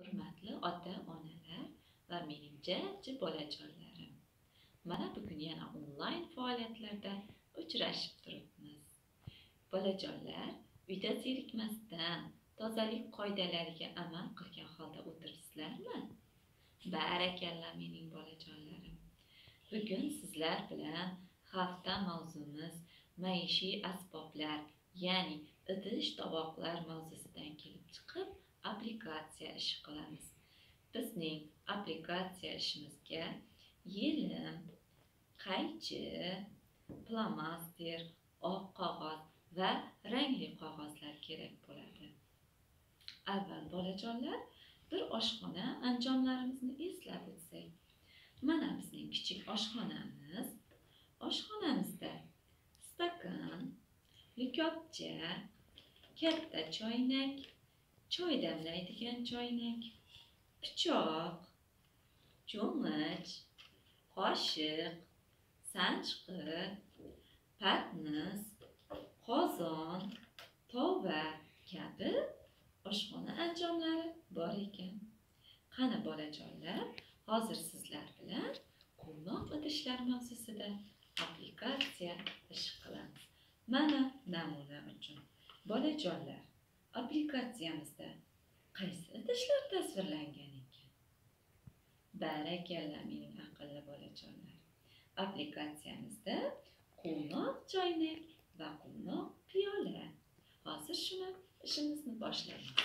Hurmatli ota-onalar va mening jajji bolajonlarim. Mana bugun yana onlayn faoliyatlarda uchrashib turibmiz. Bolajonlar, uyda zerikmasdan tozalik qoidalariga amal qilgan holda o'tiribsizlarmi? Barakalla mening bolajonlarim. Bugun sizlar bilan hafta mavzumiz maishiy asboblar, ya'ni idish-tovoqlar mavzusidan kelib chiqib, applikatsiya ishi qilamiz. Bizning applikatsiya ishimizga yelim, qaychi, flomaster, oq qog'oz va rangli qog'ozlar kerak bo'ladi. Avval bolajonlar, bir oshxona anjomlarimizni eslab o'tsak. Mana bizning kichik oshxonamiz. Oshxonamizda stakan, likopcha, katta choynak, choy damlaydigan choynak, pichoq, cho'mich, qoshiq, sanchqi, patnis, qozon, tova kabi oshxona anjomlari bor ekan. Qani bolajonlar, hozir sizlar bilan quvnoq idishlar mavzusida applikatsiya ishi qilamiz. Mana namuna uchun. Bolajonlar, applikatsiyamizda qaysi idishlar tasvirlangan ekan? Barakalla mening aqlli bolajonlar. Applikatsiyamizda quvnoq choynak va quvnoq piyola. Hozir shuni ishimizni boshlaymiz.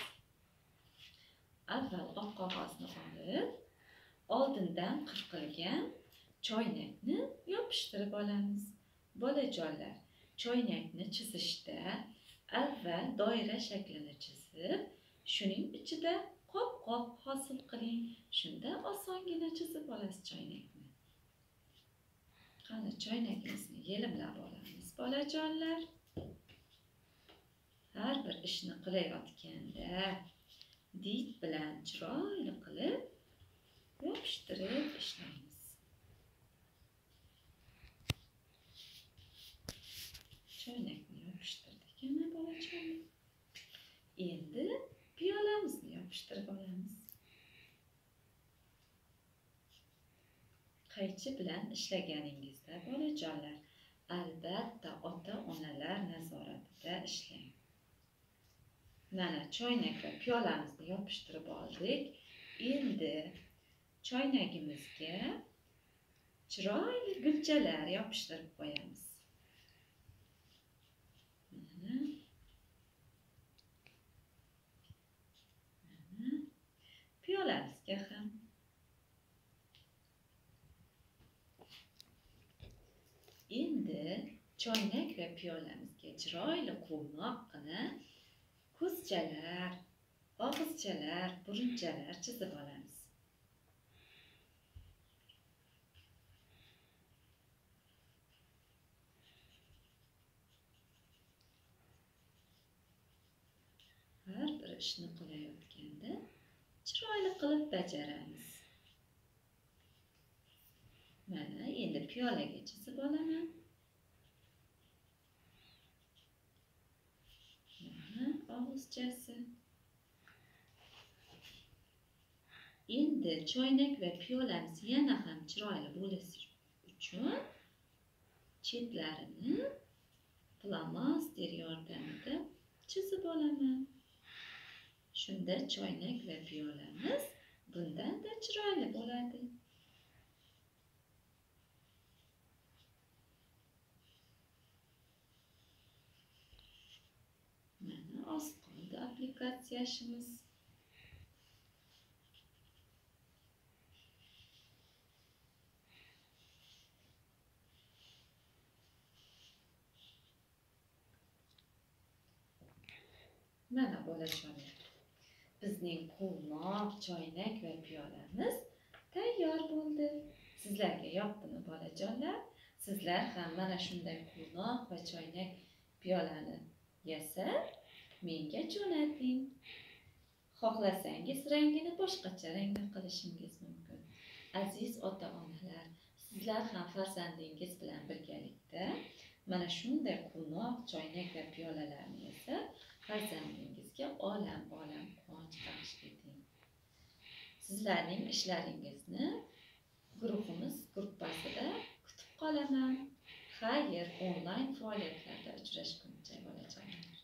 Avval oq qog'ozni olib, oldindan qirqilgan choynakni yopishtirib olamiz. Bolajonlar, choynakni chizishda avval doira shaklini chizib, shuning ichida qop-qop hosil qiling. Shunda osongina chizib olasiz choynakni. Qani choynagimizni yelimlab olamiz bolajonlar. Har bir ishni qilayotganda did bilan chiroyli qilib yopishtirib ishlaymiz. Choynakni yopishtirdik yana bolajonlar. Endi piyolamizni yopishtirib olamiz. Qaychi bilan ishlaganingizda bolajonlar, albatta ota-onalar nazoratida ishlang. Mana choynak va piyolamizni yopishtirib oldik. Endi choynagimizga chiroyli gulchalar yopishtirib qo'yamiz. Mana piyolamizga ham. Endi choynak va piyolamizga chiroyli quvnoqqina ko'zchalar, og'izchalar, burunchalar chizib olamiz. Har bir ishni qilayotganda chiroyli qilib bajaramiz. Mana endi piyolaga chizib olaman. Mana og'izchasi. Endi choynak va piyolamiz yana ham chiroyli bo'lishi uchun chetlarini flomaster yordamida chizib olaman. Shunda choynak va piyolamiz bundan-da chiroyli bo'ladi. Mana oz qoldi applikatsiya ishimiz. Mana bolajonlar, bizning quvnoq choynak va piyolamiz tayyor bo'ldi. Sizlarga yoqdimi bolajonlar? Sizlar ham mana shunday quvnoq va choynak piyolani yasab menga jo'nating. Xohlasangiz rangini boshqacha rangda qilishingiz mumkin. Aziz ota-onalar, sizlar ham farzandingiz bilan birgalikda mana shunday quvnoq choynak va piyolalarni yasab farzandingizga olam quvonch baxsh eting. Sizlarning ishlaringizni gruppasida kutib qolaman. Xayr, onlayn faoliyatlarda uchrashguncha bolajonlar.